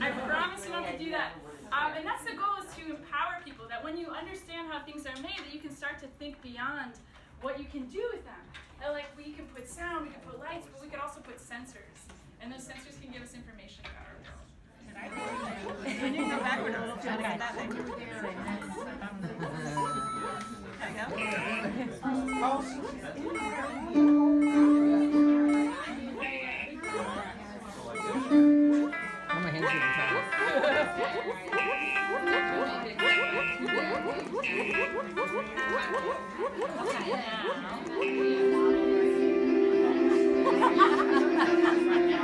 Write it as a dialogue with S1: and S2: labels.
S1: I promise you not to do that. And that's the goal, is to empower people, that when you understand how things are made, that you can start to think beyond what you can do with them. And like, we can put sound, we can put lights, but we can also put sensors. And those sensors can give us information about our world.
S2: Can you go backward a little bit? Okay. That way.
S1: There you go.